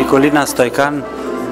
Nicolina Stoican.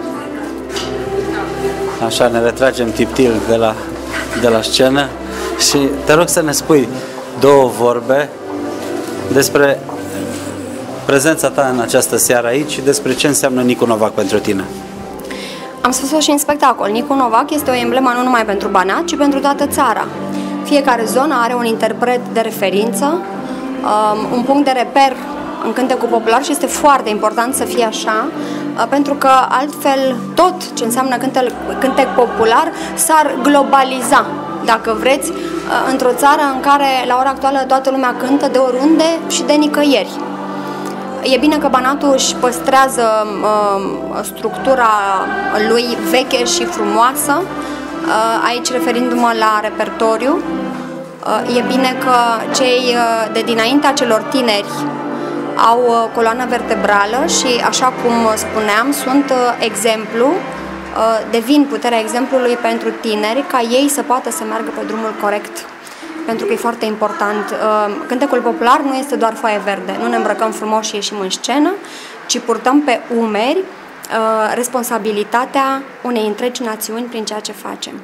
Așa, ne retragem tiptil de la scenă și te rog să ne spui două vorbe despre prezența ta în această seară aici și despre ce înseamnă Nicu Novac pentru tine. Am spus-o și în spectacol. Nicu Novac este o emblemă nu numai pentru Banat, ci pentru toată țara. Fiecare zonă are un interpret de referință, un punct de reper în cântecul popular și este foarte important să fie așa, pentru că altfel tot ce înseamnă cântec popular s-ar globaliza, dacă vreți, într-o țară în care la ora actuală toată lumea cântă de oriunde și de nicăieri. E bine că Banatul își păstrează structura lui veche și frumoasă, aici referindu-mă la repertoriu. E bine că cei de dinaintea celor tineri au coloană vertebrală și, așa cum spuneam, sunt exemplu, devin puterea exemplului pentru tineri ca ei să poată să meargă pe drumul corect. Pentru că e foarte important. Cântecul popular nu este doar foaie verde. Nu ne îmbrăcăm frumos și ieșim în scenă, ci purtăm pe umeri responsabilitatea unei întregi națiuni prin ceea ce facem.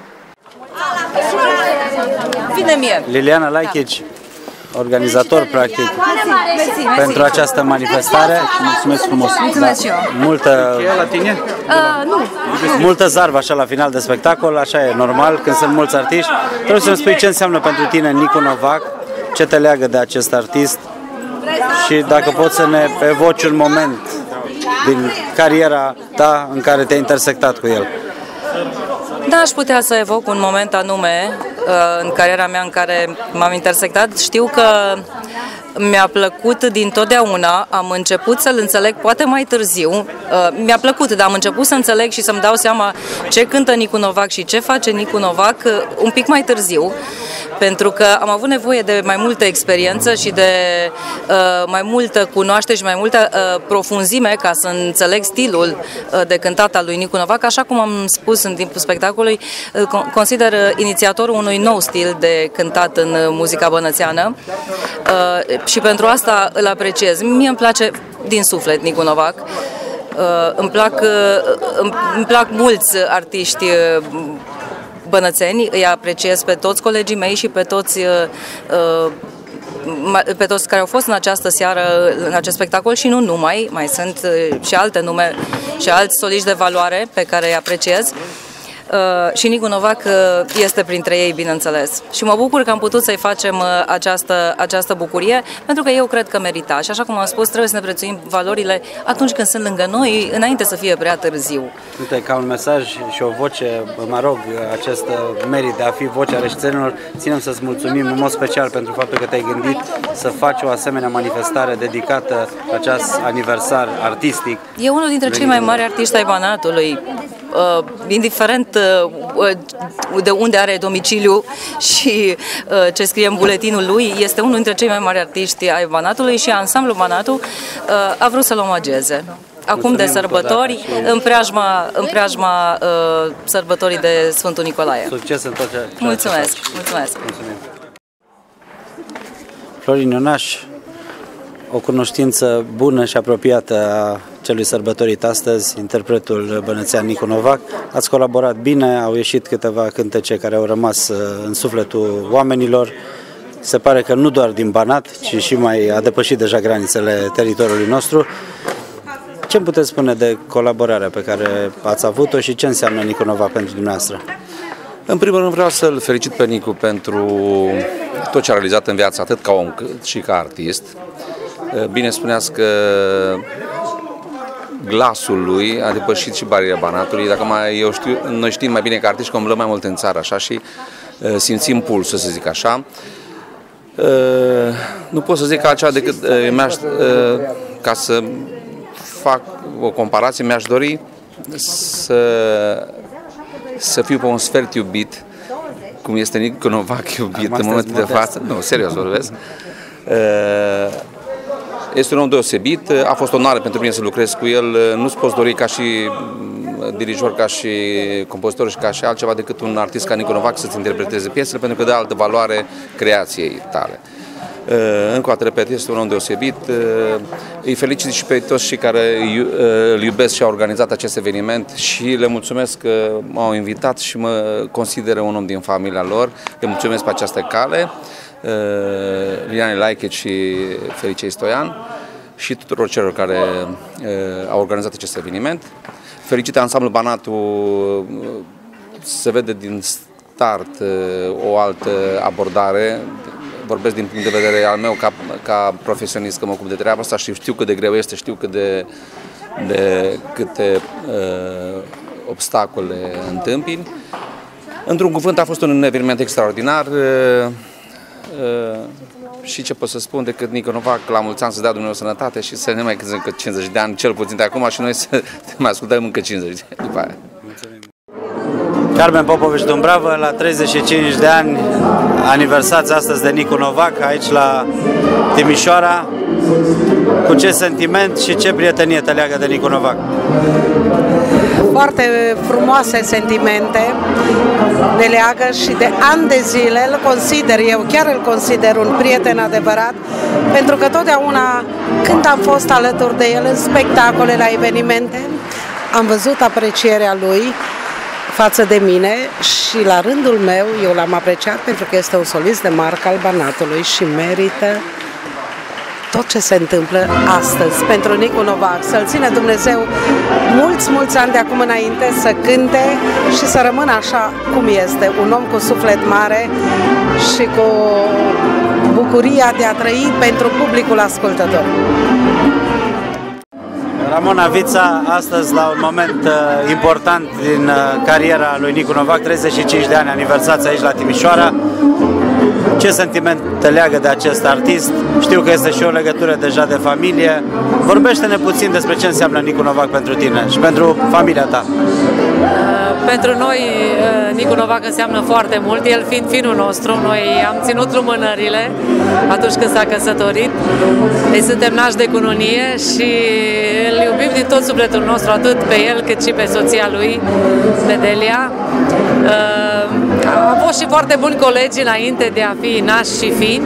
Vine mie! Liliana Laichici, organizator, practic, pentru această manifestare și mulțumesc frumos. Mulțumesc și eu. Multă zarvă așa la final de spectacol, așa e normal când sunt mulți artiști. Trebuie să-mi spui ce înseamnă pentru tine Nicu Novac, ce te leagă de acest artist și dacă poți să ne evoci un moment din cariera ta în care te-ai intersectat cu el. Da, aș putea să evoc un moment anume în cariera mea în care m-am intersectat. Știu că mi-a plăcut dintotdeauna, am început să-l înțeleg poate mai târziu, mi-a plăcut, dar am început să înțeleg și să-mi dau seama ce cântă Nicu Novac și ce face Nicu Novac un pic mai târziu, pentru că am avut nevoie de mai multă experiență și de mai multă cunoaștere și mai multă profunzime ca să înțeleg stilul de cântat al lui Nicu Novac. Așa cum am spus în timpul spectacolului, consider inițiatorul unui nou stil de cântat în muzica bănățeană și pentru asta îl apreciez. Mie îmi place din suflet Nicu Novac. Îmi plac mulți artiști bănățeni, îi apreciez pe toți colegii mei și pe toți care au fost în această seară, în acest spectacol și nu numai, mai sunt și alte nume și alți soliști de valoare pe care îi apreciez. Și Nicu Novac este printre ei, bineînțeles. Și mă bucur că am putut să-i facem această bucurie, pentru că eu cred că merita. Și așa cum am spus, trebuie să ne prețuim valorile atunci când sunt lângă noi, înainte să fie prea târziu. Uite, ca un mesaj și o voce, mă rog, acest merit de a fi vocea reștenilor, ținem să-ți mulțumim în mod special pentru faptul că te-ai gândit să faci o asemenea manifestare dedicată acest aniversar artistic. E unul dintre cei mai mari artiști ai Banatului, indiferent de unde are domiciliu și ce scrie în buletinul lui, este unul dintre cei mai mari artiști ai Banatului și ansamblul Banatul a vrut să-l omageze. Acum de sărbători, în preajma sărbătorii de Sfântul Nicolae. Succes în tot ce mulțumesc, mulțumesc. Mulțumim. Florin Ionaș, o cunoștință bună și apropiată a celui sărbătorit astăzi, interpretul bănățean Nicu Novac. Ați colaborat bine, au ieșit câteva cântece care au rămas în sufletul oamenilor. Se pare că nu doar din Banat, ci și mai a depășit deja granițele teritoriului nostru. Ce îmi puteți spune de colaborarea pe care ați avut-o și ce înseamnă Nicu Novac pentru dumneavoastră? În primul rând vreau să-l felicit pe Nicu pentru tot ce a realizat în viață, atât ca om cât și ca artist. Bine spuneați că glasul lui a depășit și bariera Banatului. Dacă noi știm mai bine ca artiști că umblăm mai mult în țară așa și simțim pulsul, să zic așa. Nu pot să zic altceva decât ca să fac o comparație, mi-aș dori să fiu pe un sfert iubit, cum este Nicu Novac iubit în momentul de față. Nu, serios vorbesc. Este un om deosebit, a fost o onoare pentru mine să lucrez cu el, nu-ți poți dori ca și dirijor, ca și compozitor și ca și altceva decât un artist ca Nicu Novac să-ți interpreteze piesele, pentru că dă altă valoare creației tale. Încă o dată, repet, este un om deosebit. Îi felicit și pe toți cei care îl iubesc și au organizat acest eveniment și le mulțumesc că m-au invitat și mă consideră un om din familia lor. Le mulțumesc pe această cale, Liliane Laiche și Felice Stoian și tuturor celor care au organizat acest eveniment. Felicit ansamblul Banatul, se vede din start o altă abordare. Vorbesc din punct de vedere al meu ca profesionist, că mă ocup de treaba asta și știu cât de greu este, știu câte obstacole întâmpini. Într-un cuvânt, a fost un eveniment extraordinar și ce pot să spun decât Nicu Novac, la mulți ani să dea Dumnezeu sănătate și să ne mai cântăm încă 50 de ani, cel puțin de acum, și noi să mai ascultăm încă 50 după aia. Carmen Popovici Dumbravă, la 35 de ani, aniversați astăzi de Nicu Novac, aici la Timișoara. Cu ce sentiment și ce prietenie te leagă de Nicu Novac? Foarte frumoase sentimente ne leagă și de ani de zile îl consider, eu chiar îl consider un prieten adevărat, pentru că totdeauna când am fost alături de el în spectacole, la evenimente, am văzut aprecierea lui față de mine și la rândul meu eu l-am apreciat pentru că este un solist de marcă al Banatului și merită tot ce se întâmplă astăzi pentru Nicu Novac. Să-l ține Dumnezeu mulți ani de acum înainte să cânte și să rămână așa cum este, un om cu suflet mare și cu bucuria de a trăi pentru publicul ascultător. Ramona Vița, astăzi la un moment important din cariera lui Nicu Novac, 35 de ani aniversați aici la Timișoara. Ce sentiment te leagă de acest artist? Știu că este și o legătură deja de familie. Vorbește-ne puțin despre ce înseamnă Nicu Novac pentru tine și pentru familia ta. Pentru noi, Nicu Novac înseamnă foarte mult, el fiind finul nostru. Noi am ținut lumânările atunci când s-a căsătorit. Deci suntem nași de cununie și îl iubim din tot sufletul nostru, atât pe el cât și pe soția lui, pe Delia. Am fost și foarte buni colegi înainte de a fi nași și fini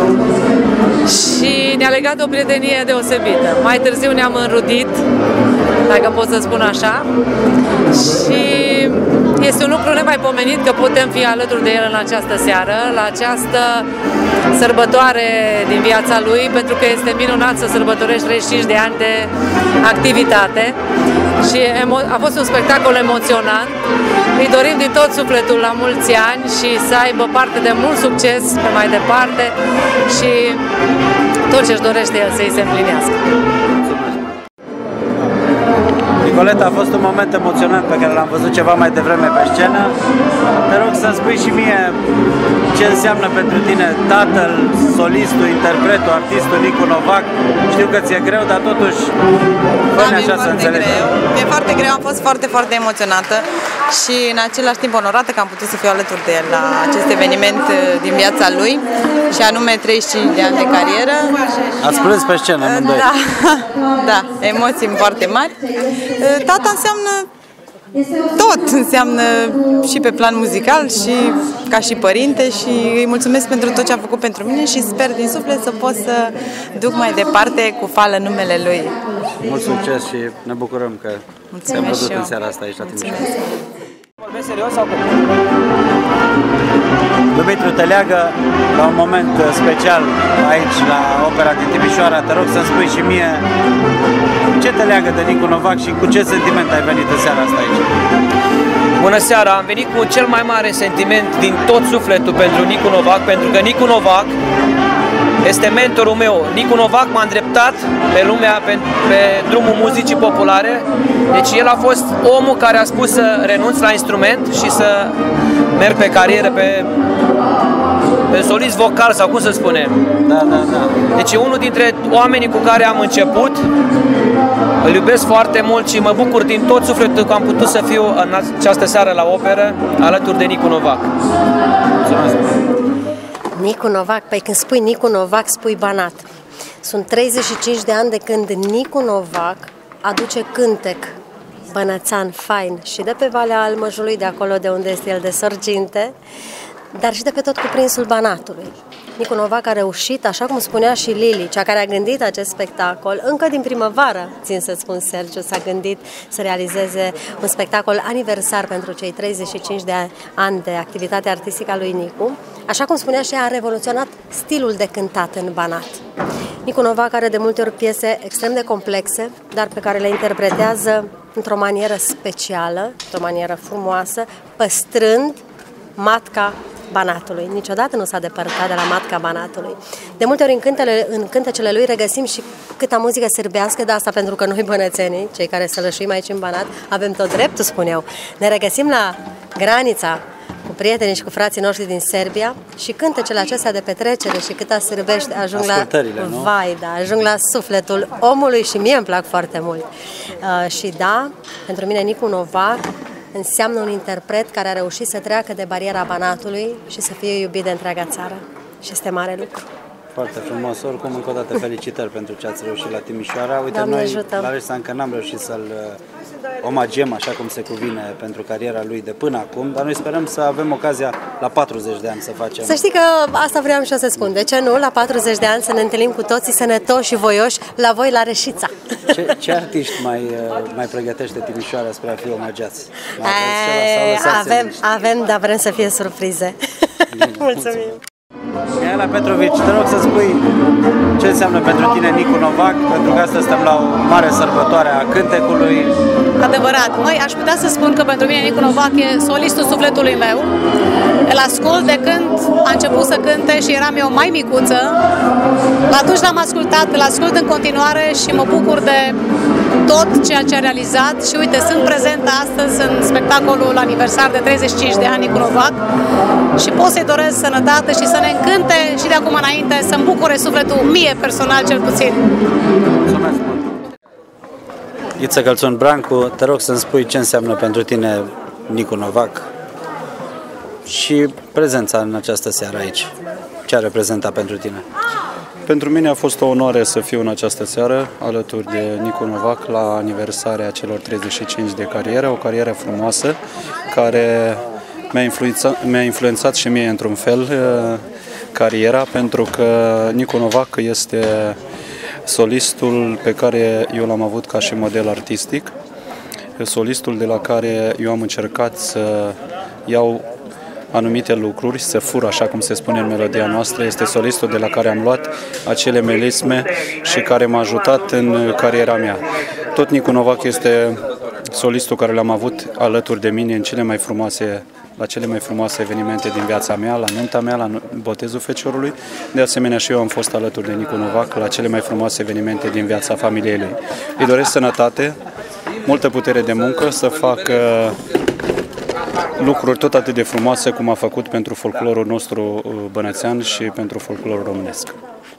și ne-a legat o prietenie deosebită. Mai târziu ne-am înrudit, dacă pot să spun așa, și este un lucru nemaipomenit că putem fi alături de el în această seară, la această sărbătoare din viața lui, pentru că este minunat să sărbătorești 35 de ani de activitate și a fost un spectacol emoționant. Îi dorim din tot sufletul la mulți ani și să aibă parte de mult succes pe mai departe și tot ce-și dorește el să-i se împlinească. Nicoleta, a fost un moment emoționant pe care l-am văzut ceva mai devreme pe scenă. Te rog să-mi spui și mie ce înseamnă pentru tine tatăl, solistul, interpretul, artistul Nicu Novac. Știu că ți-e greu, dar totuși fă-ne așa să înțelegi. Mi-e foarte greu, am fost foarte emoționată și în același timp onorată că am putut să fiu alături de el la acest eveniment din viața lui și anume 35 de ani de carieră. Ați plâns pe scenă, amândoi. Da, emoții foarte mari. Tata înseamnă tot, înseamnă și pe plan muzical și ca și părinte și îi mulțumesc pentru tot ce a făcut pentru mine și sper din suflet să pot să duc mai departe cu fală numele lui. Mult succes și ne bucurăm că te-am văzut în seara asta aici la Timișoara. Vorbesc serios sau cum? Dumitru te leagă la un moment special aici la Opera din Timișoara. Te rog să-mi spui și mie ce te leagă de Nicu Novac și cu ce sentiment ai venit în seara asta aici? Bună seara! Am venit cu cel mai mare sentiment din tot sufletul pentru Nicu Novac, pentru că Nicu Novac este mentorul meu. Nicu Novac m-a îndreptat pe lumea, pe drumul muzicii populare. Deci el a fost omul care a spus să renunț la instrument și să merg pe carieră, pe solist vocal sau cum să spunem. Da. Deci e unul dintre oamenii cu care am început. Îl iubesc foarte mult și mă bucur din tot sufletul că am putut să fiu în această seară la operă alături de Nicu Novac. Nicu Novac, păi când spui Nicu Novac, spui Banat. Sunt 35 de ani de când Nicu Novac aduce cântec bănățan, fain, și de pe Valea Almăjului, de acolo de unde este el de Sorginte, dar și de pe tot cuprinsul Banatului. Nicu Novac a reușit, așa cum spunea și Lili, cea care a gândit acest spectacol, încă din primăvară, țin să spun, Sergiu, s-a gândit să realizeze un spectacol aniversar pentru cei 35 de ani de activitate artistică a lui Nicu. Așa cum spunea și ea, a revoluționat stilul de cântat în Banat. Nicu Novac are de multe ori piese extrem de complexe, dar pe care le interpretează într-o manieră specială, într-o manieră frumoasă, păstrând matca Banatului. Niciodată nu s-a depărtat de la matca Banatului. De multe ori în cântecele lui regăsim și câta muzică sârbească, de asta pentru că noi bănățenii, cei care sălășuim aici în Banat, avem tot dreptul, spun eu. Ne regăsim la granița cu prietenii și cu frații noștri din Serbia și cântecele acestea de petrecere și câta sârbește ajung la vai, da, ajung la sufletul omului și mie îmi plac foarte mult. Și da, pentru mine Nicu Novac înseamnă un interpret care a reușit să treacă de bariera Banatului și să fie iubit de întreaga țară. Și este mare lucru. Foarte frumos. Oricum, încă o dată, felicitări pentru ce ați reușit la Timișoara. Uite, Doamne noi ajută. la Rești încă n-am reușit să-l omagiem așa cum se cuvine pentru cariera lui de până acum, dar noi sperăm să avem ocazia la 40 de ani să facem. Să știi că asta vreau și eu să spun. De ce nu? La 40 de ani să ne întâlnim cu toții sănătoși și voioși la voi la Reșița. Ce artiști mai pregătește Timișoara spre a fi omagiați? Avem, dar vrem să fie surprize. Mulțumim! Mihaela Petrovici, te rog să spui ce înseamnă pentru tine Nicu Novac, pentru că astăzi suntem la o mare sărbătoare a cântecului. Adevărat. Măi, aș putea să spun că pentru mine Nicu Novac e solistul sufletului meu. Îl ascult de când a început să cânte și eram eu mai micuță. Atunci l-am ascultat, îl ascult în continuare și mă bucur de tot ceea ce a realizat și uite, sunt prezentă astăzi în spectacolul aniversar de 35 de ani Nicu Novac și pot să-i doresc sănătate și să ne încânte și de acum înainte să-mi bucure sufletul mie personal cel puțin. Mulțumesc mult! Iță Călțun Brancu, te rog să-mi spui ce înseamnă pentru tine Nicu Novac și prezența în această seară aici. Ce a reprezentat pentru tine? Pentru mine a fost o onoare să fiu în această seară alături de Nicu Novac la aniversarea celor 35 de carieră, o carieră frumoasă care mi-a influențat și mie într-un fel cariera, pentru că Nicu Novac este solistul pe care eu l-am avut ca și model artistic, solistul de la care eu am încercat să iau anumite lucruri, să fur, așa cum se spune în melodia noastră. Este solistul de la care am luat acele melisme și care m-a ajutat în cariera mea. Tot Nicu Novac este solistul care l-am avut alături de mine în la cele mai frumoase evenimente din viața mea, la nunta mea, la botezul feciorului. De asemenea și eu am fost alături de Nicu Novac la cele mai frumoase evenimente din viața familiei lui. Îi doresc sănătate, multă putere de muncă, să facă lucruri tot atât de frumoase cum a făcut pentru folclorul nostru bănățean și pentru folclorul românesc.